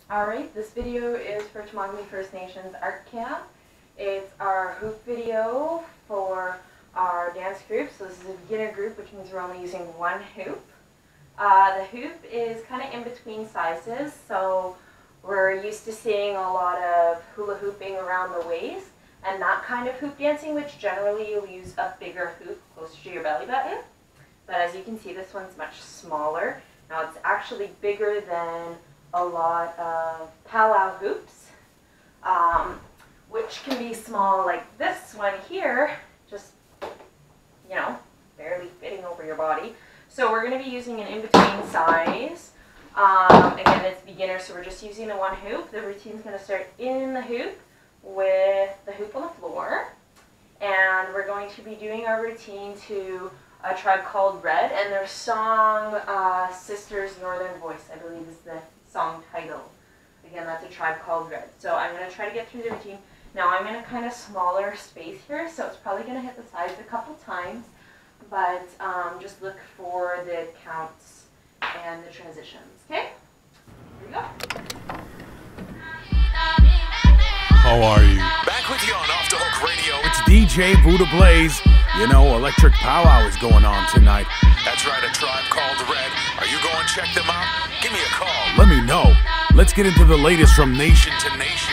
Alright, this video is for Tamagami First Nations Art Camp. It's our hoop video for our dance group. So this is a beginner group, which means we're only using one hoop. The hoop is kind of in between sizes, so we're used to seeing a lot of hula hooping around the waist and that kind of hoop dancing, which generally you'll use a bigger hoop closer to your belly button. But as you can see, this one's much smaller. Now it's actually bigger than a lot of powwow hoops, which can be small like this one here, just, you know, barely fitting over your body. So we're going to be using an in-between size. Again, it's beginner, so we're just using the one hoop. The routine's going to start in the hoop with the hoop on the floor. And we're going to be doing our routine to A Tribe Called Red, and their song, Sisters Northern Voice, I believe is the song title. Again, that's A Tribe Called Red. So I'm going to try to get through the routine. Now I'm in a kind of smaller space here, so it's probably going to hit the sides a couple times, but just look for the counts and the transitions, okay? Here we go. How are you? Back with you on Off the Hook Radio. It's DJ Buddha Blaze. You know, Electric Powwow is going on tonight. That's right, A Tribe Called Red. Are you going to check them out? Give me a call. Let me know. Let's get into the latest from nation to nation.